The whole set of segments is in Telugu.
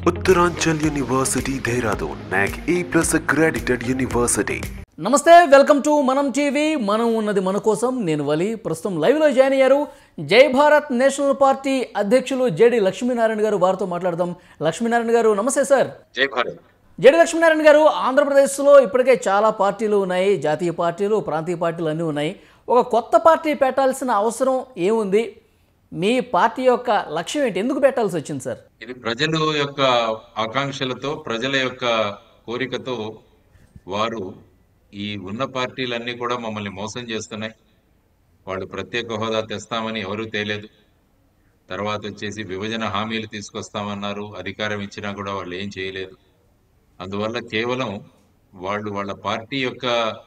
Uttaranchal University, Dehradun, NAC A+ accredited university. నమస్తే, వెల్కమ్ టు మనం టీవీ. మనం ఉన్నది మన కోసం. నేను వలి. ప్రస్తుతం లైవ్లో జాయిన్ అయ్యారు జై భారత్ నేషనల్ పార్టీ అధ్యక్షులు జేడి లక్ష్మీనారాయణ గారు. వారితో మాట్లాడదాం. లక్ష్మీనారాయణ గారు నమస్తే సార్. జై భారత్. జేడి లక్ష్మీనారాయణ గారు, ఆంధ్రప్రదేశ్లో ఇప్పటికే చాలా పార్టీలు ఉన్నాయి. జాతీయ పార్టీలు, ప్రాంతీయ పార్టీలు అన్నీ ఉన్నాయి. ఒక కొత్త పార్టీ పెట్టాల్సిన అవసరం ఏముంది? మీ పార్టీ యొక్క లక్ష్యం ఏంటి? ఎందుకు పెట్టాల్సి వచ్చింది సార్? ఇది ప్రజల యొక్క ఆకాంక్షలతో, ప్రజల యొక్క కోరికతో వారు ఈ ఉన్న పార్టీలన్నీ కూడా మమ్మల్ని మోసం చేస్తున్నాయి. వాళ్ళు ప్రత్యేక హోదా తెస్తామని ఎవరూ తేలేదు. తర్వాత వచ్చేసి విభజన హామీలు తీసుకొస్తామన్నారు. అధికారం ఇచ్చినా కూడా వాళ్ళు ఏం చేయలేదు. అందువల్ల కేవలం వాళ్ళ పార్టీ యొక్క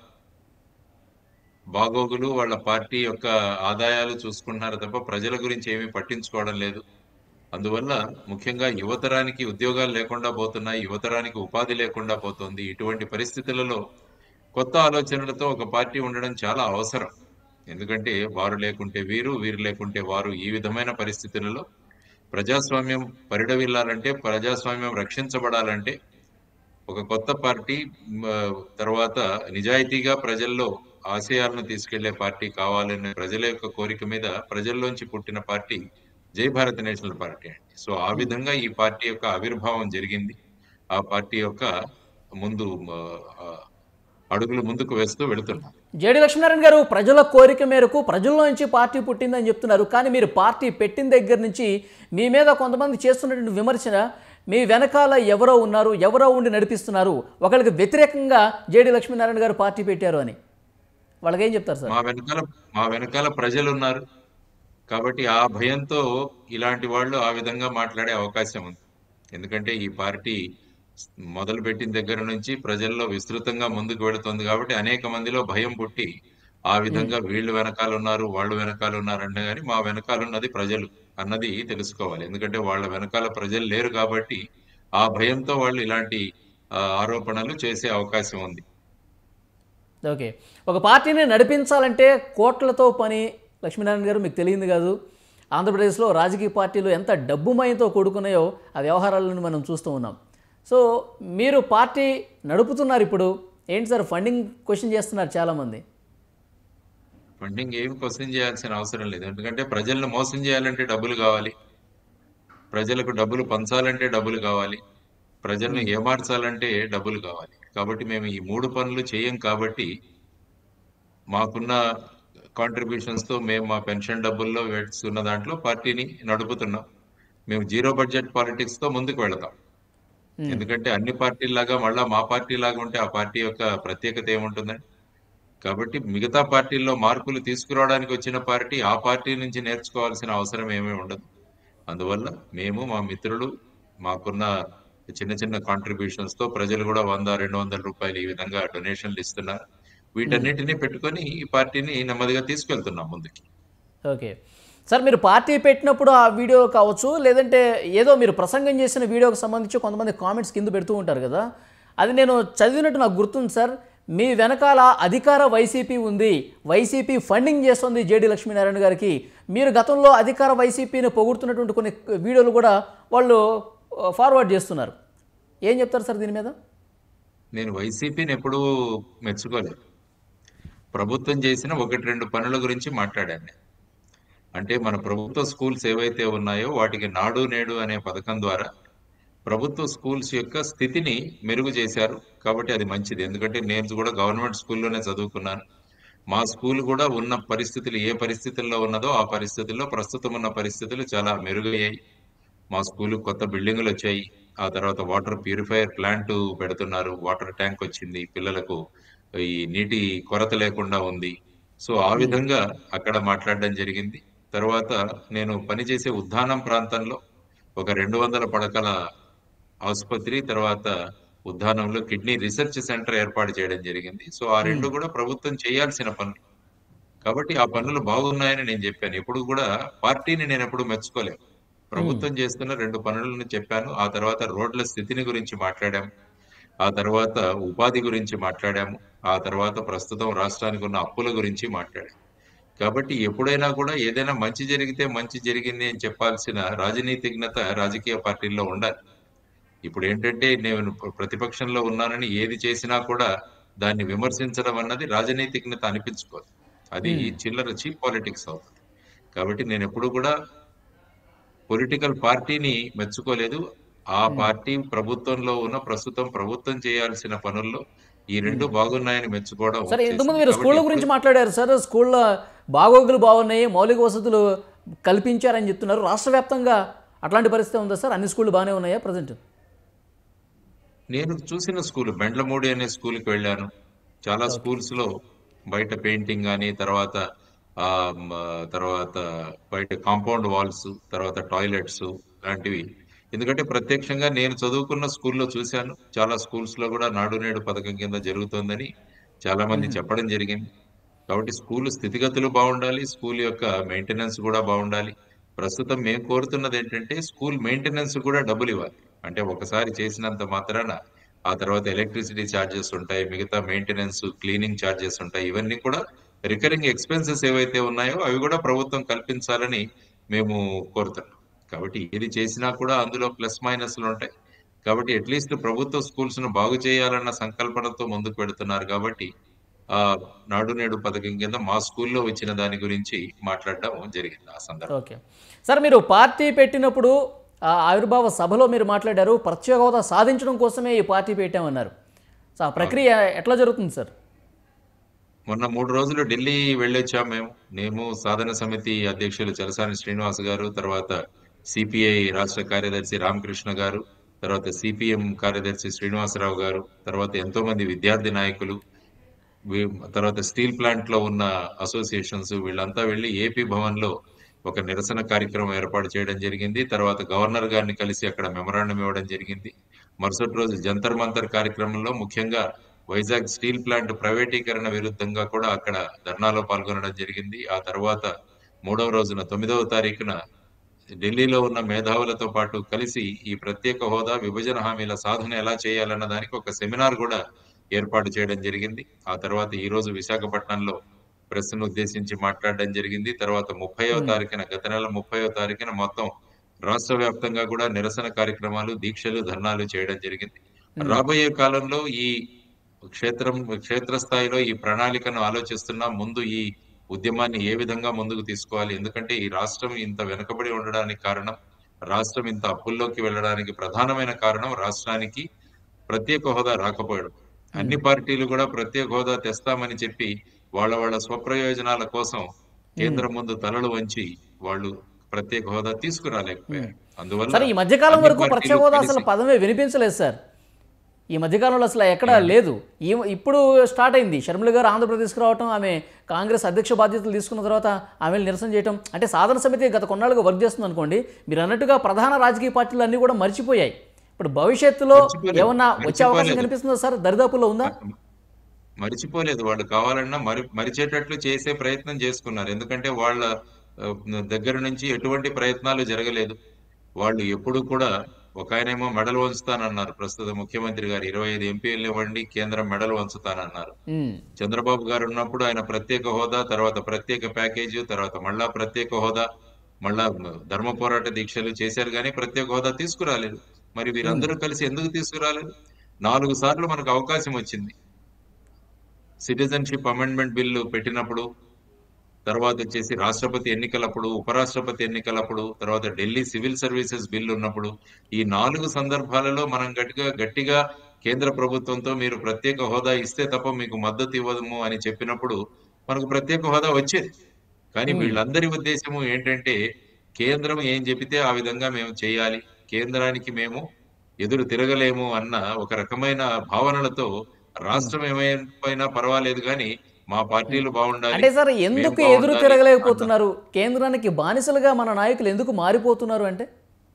బాగోగులు, వాళ్ళ పార్టీ యొక్క ఆదాయాలు చూసుకుంటున్నారు తప్ప ప్రజల గురించి ఏమీ పట్టించుకోవడం లేదు. అందువల్ల ముఖ్యంగా యువతరానికి ఉద్యోగాలు లేకుండా పోతున్నాయి, యువతరానికి ఉపాధి లేకుండా పోతుంది. ఇటువంటి పరిస్థితులలో కొత్త ఆలోచనలతో ఒక పార్టీ ఉండడం చాలా అవసరం. ఎందుకంటే వారు లేకుంటే వీరు, వీరు లేకుంటే వారు, ఈ విధమైన పరిస్థితులలో ప్రజాస్వామ్యం పరిడవిల్లాలంటే, ప్రజాస్వామ్యం రక్షించబడాలంటే ఒక కొత్త పార్టీ తర్వాత నిజాయితీగా ప్రజల్లో ఆశయాలను తీసుకెళ్లే పార్టీ కావాలనే ప్రజల యొక్క కోరిక మీద ప్రజల్లోంచి పుట్టిన party Jai Bharat National Party అండి. సో ఆ విధంగా ఈ పార్టీ యొక్క ఆవిర్భావం జరిగింది. ఆ పార్టీ యొక్క అడుగులు ముందుకు వేస్తూ వెళుతున్నాం. జేడి లక్ష్మీనారాయణ గారు, ప్రజల కోరిక మేరకు ప్రజల్లో నుంచి పార్టీ పుట్టిందని చెప్తున్నారు. కానీ మీరు పార్టీ పెట్టిన దగ్గర నుంచి మీ మీద కొంతమంది చేస్తున్నటువంటి విమర్శన, మీ వెనకాల ఎవరో ఉన్నారు, ఎవరో ఉండి నడిపిస్తున్నారు, ఒకరికి వ్యతిరేకంగా జేడి లక్ష్మీనారాయణ గారు పార్టీ పెట్టారు అని వాళ్ళకి ఏం చెప్తారు సార్? మా వెనకాల ప్రజలు ఉన్నారు కాబట్టి ఆ భయంతో ఇలాంటి వాళ్ళు ఆ విధంగా మాట్లాడే అవకాశం ఉంది. ఎందుకంటే ఈ పార్టీ మొదలు పెట్టిన దగ్గర నుంచి ప్రజల్లో విస్తృతంగా ముందుకు వెళుతుంది కాబట్టి అనేక మందిలో భయం పుట్టి ఆ విధంగా వీళ్ళు వెనకాల ఉన్నారు, వాళ్ళు వెనకాల ఉన్నారు అంటే, కానీ మా వెనకాల ఉన్నది ప్రజలు అన్నది తెలుసుకోవాలి. ఎందుకంటే వాళ్ళ వెనకాల ప్రజలు లేరు కాబట్టి ఆ భయంతో వాళ్ళు ఇలాంటి ఆరోపణలు చేసే అవకాశం ఉంది. ఓకే, ఒక పార్టీని నడిపించాలంటే కోట్లతో పని. లక్ష్మీనారాయణ గారు, మీకు తెలియదు కాదు, ఆంధ్రప్రదేశ్లో రాజకీయ పార్టీలు ఎంత డబ్బుమయంతో కూడుకున్నాయో ఆ వ్యవహారాలను మనం చూస్తూ ఉన్నాం. సో మీరు పార్టీ నడుపుతున్నారు. ఇప్పుడు ఏంటి సార్, ఫండింగ్ క్వశ్చన్ చేస్తున్నారు చాలామంది. ఫండింగ్ ఏం క్వశ్చన్ చేయాల్సిన అవసరం లేదు. ఎందుకంటే ప్రజలను మోసం చేయాలంటే డబ్బులు కావాలి, ప్రజలకు డబ్బులు పంచాలంటే డబ్బులు కావాలి, ప్రజలను ఏమార్చాలంటే డబ్బులు కావాలి. కాబట్టి మేము ఈ మూడు పనులు చేయం కాబట్టి మాకున్న కాంట్రిబ్యూషన్స్తో మేము మా పెన్షన్ డబ్బుల్లో వేస్తున్న దాంట్లో పార్టీని నడుపుతున్నాం. మేము జీరో బడ్జెట్ పాలిటిక్స్తో ముందుకు వెళతాం. ఎందుకంటే అన్ని పార్టీలాగా మళ్ళా మా పార్టీ లాగా ఉంటే ఆ పార్టీ యొక్క ప్రత్యేకత ఏముంటుందండి? కాబట్టి మిగతా పార్టీల్లో మార్పులు తీసుకురావడానికి వచ్చిన పార్టీ ఆ పార్టీ నుంచి నేర్చుకోవాల్సిన అవసరం ఏమీ ఉండదు. అందువల్ల మేము, మా మిత్రులు, మాకున్న చిన్న చిన్న కాంట్రిబ్యూషన్స్ తో ప్రజలు కూడా 100-200 రూపాయలు ఈ విధంగా డొనేషన్లు ఇస్తున్నారు. వీటన్నిటిని పెట్టుకొని ఈ పార్టీని నెమ్మదిగా తీసుకెళ్తున్నాం ముందుకి. ఓకే సార్, మీరు పార్టీ పెట్టినప్పుడు ఆ వీడియో కావచ్చు, లేదంటే ఏదో మీరు ప్రసంగం చేసిన వీడియోకి సంబంధించి కొంతమంది కామెంట్స్ కింద పెడుతూ ఉంటారు కదా, అది నేను చదివినట్టు నాకు గుర్తుంది సార్. మీ వెనకాల అధికార వైసీపీ ఉంది, వైసీపీ ఫండింగ్ చేస్తుంది జేడి లక్ష్మీనారాయణ గారికి. మీరు గతంలో అధికార వైసీపీని పొగుడుతున్నటువంటి కొన్ని వీడియోలు కూడా వాళ్ళు ఫార్వర్డ్ చేస్తున్నారు. ఏం చెప్తారు సార్ దీని మీద? నేను వైసీపీని ఎప్పుడూ మెచ్చుకోలేదు. ప్రభుత్వం చేసిన 1-2 పనుల గురించి మాట్లాడాను. అంటే మన ప్రభుత్వ స్కూల్స్ ఏవైతే ఉన్నాయో వాటికి నాడు నేడు అనే పథకం ద్వారా ప్రభుత్వ స్కూల్స్ యొక్క స్థితిని మెరుగు చేశారు. కాబట్టి అది మంచిది. ఎందుకంటే నేను కూడా గవర్నమెంట్ స్కూల్లోనే చదువుకున్నాను. మా స్కూల్ కూడా ఉన్న పరిస్థితులు ఏ పరిస్థితుల్లో ఉన్నదో ఆ పరిస్థితుల్లో ప్రస్తుతం ఉన్న పరిస్థితులు చాలా మెరుగయ్యాయి. మా స్కూల్ కొత్త బిల్డింగులు వచ్చాయి. ఆ తర్వాత వాటర్ ప్యూరిఫైయర్ ప్లాంట్ పెడుతున్నారు, వాటర్ ట్యాంక్ వచ్చింది, పిల్లలకు ఈ నీటి కొరత లేకుండా ఉంది. సో ఆ విధంగా అక్కడ మాట్లాడడం జరిగింది. తర్వాత నేను పనిచేసే ఉద్దానం ప్రాంతంలో ఒక 200 పడకల ఆసుపత్రి, తర్వాత ఉద్దానంలో కిడ్నీ రీసెర్చ్ సెంటర్ ఏర్పాటు చేయడం జరిగింది. సో ఆ రెండు కూడా ప్రభుత్వం చేయాల్సిన పనులు కాబట్టి ఆ పనులు బాగున్నాయని నేను చెప్పాను. ఎప్పుడు కూడా పార్టీని నేను ఎప్పుడు మెచ్చుకోలేను. ప్రభుత్వం చేస్తున్న 2 పనులను చెప్పాను. ఆ తర్వాత రోడ్ల స్థితిని గురించి మాట్లాడాము, ఆ తర్వాత ఉపాధి గురించి మాట్లాడాము, ఆ తర్వాత ప్రస్తుతం రాష్ట్రానికి ఉన్న అప్పుల గురించి మాట్లాడాము. కాబట్టి ఎప్పుడైనా కూడా ఏదైనా మంచి జరిగితే మంచి జరిగింది అని చెప్పాల్సిన రాజనీతిజ్ఞత రాజకీయ పార్టీల్లో ఉండాలి. ఇప్పుడు ఏంటంటే నేను ప్రతిపక్షంలో ఉన్నానని ఏది చేసినా కూడా దాన్ని విమర్శించడం అన్నది రాజనైతికత అనిపించుకోదు. అది చిల్లర చీప్ పాలిటిక్స్ అవుతుంది. కాబట్టి నేను ఎప్పుడు కూడా పొలిటికల్ పార్టీని మెచ్చుకోలేదు. ఆ పార్టీ ప్రభుత్వంలో ఉన్న ప్రస్తుతం ప్రభుత్వం చేయాల్సిన పనుల్లో ఈ రెండు బాగున్నాయని మెచ్చుకోవడం సరే, ఇంతకుముందు చేసింది. మీరు కాబట్టి స్కూళ్ళ ఎప్పుడు గురించి మాట్లాడారు సార్. స్కూళ్ళ బాగోగులు బాగున్నాయి, మౌలిక వసతులు కల్పించారని చెప్తున్నారు. రాష్ట్ర వ్యాప్తంగా అట్లాంటి పరిస్థితి ఉందా సార్? అన్ని స్కూళ్ళు బాగానే ఉన్నాయా ప్రజెంట్? నేను చూసిన స్కూల్ బెండ్లమూడి అనే స్కూల్కి వెళ్ళాను. చాలా ఓకే. స్కూల్స్ లో బయట పెయింటింగ్ కానీ ఆ మ, తర్వాత బయట కాంపౌండ్ వాల్స్, తర్వాత టాయిలెట్స్ లాంటివి. ఎందుకంటే ప్రత్యక్షంగా నేను చదువుకున్న స్కూల్లో చూశాను. చాలా స్కూల్స్ లో కూడా నాడు నేడు పథకం కింద జరుగుతోందని చాలా మంది చెప్పడం జరిగింది. కాబట్టి స్కూల్ స్థితిగతులు బాగుండాలి, స్కూల్ యొక్క మెయింటెనెన్స్ కూడా బాగుండాలి. ప్రస్తుతం మేము కోరుతున్నది ఏంటంటే స్కూల్ మెయింటెనెన్స్ కూడా డబ్బులు ఇవ్వాలి. అంటే ఒకసారి చేసినంత మాత్రాన ఆ తర్వాత ఎలక్ట్రిసిటీ ఛార్జెస్ ఉంటాయి, మిగతా మెయింటెనెన్స్, క్లీనింగ్ ఛార్జెస్ ఉంటాయి. ఇవన్నీ కూడా రికరింగ్ ఎక్స్పెన్సెస్ ఏవైతే ఉన్నాయో అవి కూడా ప్రభుత్వం కల్పించాలని మేము కోరుతున్నాం. కాబట్టి ఏది చేసినా కూడా అందులో ప్లస్ మైనస్లు ఉంటాయి. కాబట్టి అట్లీస్ట్ ప్రభుత్వ స్కూల్స్ ను బాగు చేయాలన్న సంకల్పనతో ముందుకు పెడుతున్నారు. కాబట్టి ఆ నాడు నేడు పథకం కింద మా స్కూల్లో వచ్చిన దాని గురించి మాట్లాడడం జరిగింది ఆ సందర్భం. ఓకే సార్, మీరు పార్టీ పెట్టినప్పుడు ఆ ఆవిర్భావ సభలో మీరు మాట్లాడారు, ప్రత్యేక హోదా సాధించడం కోసమే ఈ పార్టీ పెట్టామన్నారు. సో ఆ ప్రక్రియ ఎట్లా జరుగుతుంది సార్? మొన్న 3 రోజులు ఢిల్లీ వెళ్ళొచ్చాం మేము. మేము సాధన సమితి అధ్యక్షులు చలసాని శ్రీనివాస్ గారు, తర్వాత సిపిఐ రాష్ట్ర కార్యదర్శి రామకృష్ణ గారు, తర్వాత సిపిఎం కార్యదర్శి శ్రీనివాసరావు గారు, తర్వాత ఎంతో మంది విద్యార్థి నాయకులు, తర్వాత స్టీల్ ప్లాంట్ లో ఉన్న అసోసియేషన్స్ వీళ్ళంతా వెళ్ళి ఏపీ భవన్ లో ఒక నిరసన కార్యక్రమం ఏర్పాటు చేయడం జరిగింది. తర్వాత గవర్నర్ గారిని కలిసి అక్కడ మెమరాండం ఇవ్వడం జరిగింది. మరుసటి రోజు జంతర్ మంతర్ కార్యక్రమంలో ముఖ్యంగా వైజాగ్ స్టీల్ ప్లాంట్ ప్రైవేటీకరణ విరుద్ధంగా కూడా అక్కడ ధర్నాలో పాల్గొనడం జరిగింది. ఆ తర్వాత 3వ రోజున 9వ తారీఖున ఢిల్లీలో ఉన్న మేధావులతో పాటు కలిసి ఈ ప్రత్యేక హోదా, విభజన హామీల సాధన ఎలా చేయాలన్న దానికి ఒక సెమినార్ కూడా ఏర్పాటు చేయడం జరిగింది. ఆ తర్వాత ఈ రోజు విశాఖపట్నంలో ప్రెస్ ను ఉద్దేశించి మాట్లాడడం జరిగింది. తర్వాత 30వ తారీఖున, గత నెల 30వ తారీఖున మొత్తం రాష్ట్ర వ్యాప్తంగా కూడా నిరసన కార్యక్రమాలు, దీక్షలు, ధర్నాలు చేయడం జరిగింది. రాబోయే కాలంలో ఈ క్షేత్రస్థాయిలో ఈ ప్రణాళికను ఆలోచిస్తున్నా. ముందు ఈ ఉద్యమాన్ని ఏ విధంగా ముందుకు తీసుకోవాలి? ఎందుకంటే ఈ రాష్ట్రం ఇంత వెనుకబడి ఉండడానికి కారణం, రాష్ట్రం ఇంత అప్పుల్లోకి వెళ్ళడానికి ప్రధానమైన కారణం రాష్ట్రానికి ప్రత్యేక హోదా రాకపోవడం. అన్ని పార్టీలు కూడా ప్రత్యేక హోదా తెస్తామని చెప్పి వాళ్ళ స్వప్రయోజనాల కోసం కేంద్రం ముందు తలలు వంచి వాళ్ళు ప్రత్యేక హోదా తీసుకురాలేకపోయారు. అందువల్ల సార్, ఈ మధ్యకాలం అన్ని వరకు ప్రత్యేక పార్టీలు హోదా కలిసి అసలు పదమే వినిపించలేదు సార్. ఈ మధ్యకాలంలో అసలు ఎక్కడా లేదు. ఇప్పుడు స్టార్ట్ అయింది. షర్మిల గారు ఆంధ్రప్రదేశ్కి రావటం, ఆమె కాంగ్రెస్ అధ్యక్ష బాధ్యతలు తీసుకున్న తర్వాత ఆమె నిరసన చేయటం. అంటే సాధన సమితి గత కొన్నాళ్ళుగా వర్క్ చేస్తుంది అనుకోండి. మీరు అన్నట్టుగా ప్రధాన రాజకీయ పార్టీలు అన్నీ కూడా మర్చిపోయాయి. ఇప్పుడు భవిష్యత్తులో ఏమన్నా వచ్చే అవకాశం కనిపిస్తుందా సార్? దరిదాపుల్లో ఉందా? మరిచిపోలేదు. వాళ్ళు కావాలన్నా మరిచేటట్లు చేసే ప్రయత్నం చేసుకున్నారు. ఎందుకంటే వాళ్ళ ఆ, దగ్గర నుంచి ఎటువంటి ప్రయత్నాలు జరగలేదు. వాళ్ళు ఎప్పుడు కూడా ఒక ఆయనేమో మెడల్ వంచుతానన్నారు. ప్రస్తుత ముఖ్యమంత్రి గారు 25 ఎంపీలు ఇవ్వండి, కేంద్రం మెడల్ వంచుతానన్నారు. ఉమ్, చంద్రబాబు గారు ఉన్నప్పుడు ఆయన ప్రత్యేక హోదా, తర్వాత ప్రత్యేక ప్యాకేజీ, తర్వాత మళ్ళా ప్రత్యేక హోదా, మళ్ళా ధర్మ పోరాట దీక్షలు చేశారు కానీ ప్రత్యేక హోదా తీసుకురాలేదు. మరి వీరందరూ కలిసి ఎందుకు తీసుకురాలేదు? 4 సార్లు మనకు అవకాశం వచ్చింది. సిటిజన్షిప్ అమెండ్మెంట్ బిల్లు పెట్టినప్పుడు, తర్వాత వచ్చేసి రాష్ట్రపతి ఎన్నికలప్పుడు, ఉపరాష్ట్రపతి ఎన్నికలప్పుడు, తర్వాత ఢిల్లీ సివిల్ సర్వీసెస్ బిల్లు ఉన్నప్పుడు, ఈ 4 సందర్భాలలో మనం గట్టిగా కేంద్ర ప్రభుత్వంతో మీరు ప్రత్యేక హోదా ఇస్తే తప్ప మీకు మద్దతు ఇవ్వము అని చెప్పినప్పుడు మనకు ప్రత్యేక హోదా వచ్చేది. కానీ వీళ్ళందరి ఉద్దేశము ఏంటంటే కేంద్రం ఏం చెబితే ఆ విధంగా మేము చేయాలి, కేంద్రానికి మేము ఎదురు తిరగలేము అన్న ఒక రకమైన భావనలతో రాష్ట్రం ఏమైనా పర్వాలేదు కానీ మా పార్టీలు బాగుండాలి, అంటే సార్, మేము ఎందుకు ఎదురు బాగుండాలి తిరగలేకపోతున్నారు? కేంద్రానికి బానిసలుగా మన నాయకులు ఎందుకు మారిపోతున్నారు అంటే?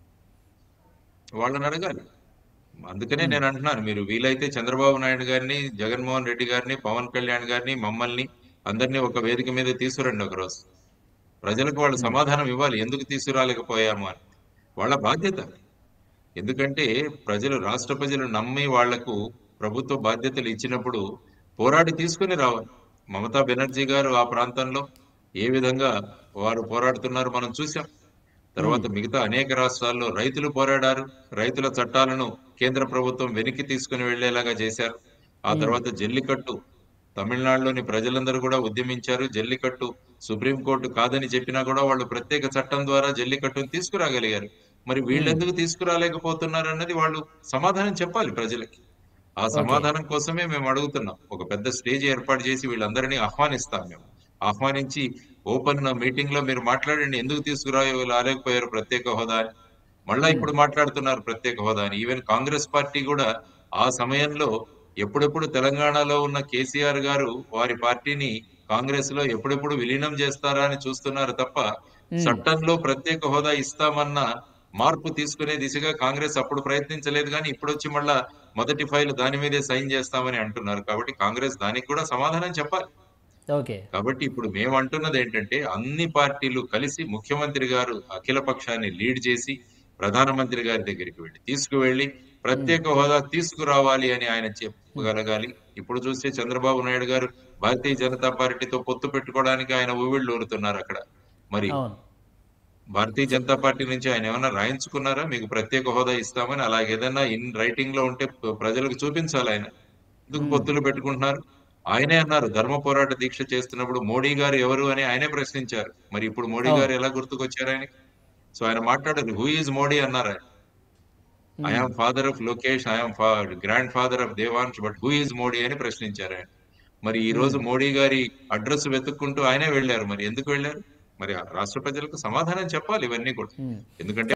వాళ్ళని అడగాలి. అందుకనే నేను అంటున్నాను, మీరు వీలైతే చంద్రబాబు నాయుడు గారిని, జగన్మోహన్ రెడ్డి గారిని, పవన్ కళ్యాణ్ గారిని, మమ్మల్ని అందరినీ ఒక వేదిక మీద తీసుకురండి ఒకరోజు. ప్రజలకు వాళ్ళు సమాధానం ఇవ్వాలి ఎందుకు తీసుకురాలేకపోయాము అని. వాళ్ళ బాధ్యత. ఎందుకంటే రాష్ట్ర ప్రజలు నమ్మి వాళ్లకు ప్రభుత్వ బాధ్యతలు ఇచ్చినప్పుడు పోరాడి తీసుకుని రావాలి. మమతా బెనర్జీ గారు ఆ ప్రాంతంలో ఏ విధంగా వారు పోరాడుతున్నారు మనం చూసాం. తర్వాత మిగతా అనేక రాష్ట్రాల్లో రైతులు పోరాడారు. రైతుల చట్టాలను కేంద్ర ప్రభుత్వం వెనక్కి తీసుకుని వెళ్లేలాగా చేశారు. ఆ తర్వాత జల్లికట్టు తమిళనాడులోని ప్రజలందరూ కూడా ఉద్యమించారు. జల్లికట్టు సుప్రీంకోర్టు కాదని చెప్పినా కూడా వాళ్ళు ప్రత్యేక చట్టం ద్వారా జల్లికట్టును తీసుకురాగలిగారు. మరి వీళ్ళెందుకు తీసుకురాలేకపోతున్నారు అన్నది వాళ్ళు సమాధానం చెప్పాలి ప్రజలకి. ఆ ఓకే. సమాధానం కోసమే మేము అడుగుతున్నాం. ఒక పెద్ద స్టేజ్ ఏర్పాటు చేసి వీళ్ళందరినీ ఆహ్వానిస్తాం మేము. ఆహ్వానించి ఓపెన్ మీటింగ్ లో మీరు మాట్లాడండి, ఎందుకు రాలేకపోయారు ప్రత్యేక హోదా అని. మళ్ళా ఇప్పుడు మాట్లాడుతున్నారు ప్రత్యేక హోదా అని. ఈవెన్ కాంగ్రెస్ పార్టీ కూడా ఆ సమయంలో ఎప్పుడెప్పుడు తెలంగాణలో ఉన్న కేసీఆర్ గారు వారి పార్టీని కాంగ్రెస్ లో ఎప్పుడెప్పుడు విలీనం చేస్తారా అని చూస్తున్నారు తప్ప, చట్టంలో ప్రత్యేక హోదా ఇస్తామన్న మార్పు తీసుకునే దిశగా కాంగ్రెస్ అప్పుడు ప్రయత్నించలేదు. కానీ ఇప్పుడు వచ్చి మళ్ళా మొదటి ఫైల్ దాని మీదే సైన్ చేస్తామని అంటున్నారు. కాబట్టి కాంగ్రెస్ దానికి కూడా సమాధానం చెప్పాలి. ఓకే. కాబట్టి ఇప్పుడు మేము అంటున్నది ఏంటంటే, అన్ని పార్టీలు కలిసి ముఖ్యమంత్రి గారు అఖిల పక్షాన్ని లీడ్ చేసి ప్రధానమంత్రి గారి దగ్గరికి తీసుకువెళ్లి ప్రత్యేక హోదా తీసుకురావాలి అని ఆయన చెప్పగలగాలి. ఇప్పుడు చూస్తే చంద్రబాబు నాయుడు గారు భారతీయ జనతా పార్టీతో పొత్తు పెట్టుకోవడానికి ఆయన ఊవిళ్ళు ఊరుతున్నారు అక్కడ. మరి అవును. భారతీయ జనతా పార్టీ నుంచి ఆయన ఏమైనా రాయించుకున్నారా మీకు ప్రత్యేక హోదా ఇస్తామని? అలాగేదన్నా ఇన్ రైటింగ్ లో ఉంటే ప్రజలకు చూపించాలి ఆయన. ఎందుకు పొత్తులు పెట్టుకుంటున్నారు? ఆయనే అన్నారు, ధర్మ పోరాట దీక్ష చేస్తున్నప్పుడు మోడీ గారు ఎవరు అని ఆయనే ప్రశ్నించారు. మరి ఇప్పుడు మోడీ అవును. గారు ఎలా గుర్తుకొచ్చారు ఆయనకి? సో ఆయన మాట్లాడారు, హూ ఈజ్ మోడీ అన్నారు ఆయన. I am father of Lokesh, I am grandfather of Devansh, but who is Modi అని ప్రశ్నించారు ఆయన. మరి ఈ రోజు మోడీ గారి అడ్రస్ వెతుక్కుంటూ ఆయనే వెళ్ళారు. మరి ఎందుకు వెళ్ళారు? మరి ఆ రాష్ట్ర ప్రజలకు సమాధానం చెప్పాలి ఇవన్నీ కూడా. ఎందుకంటే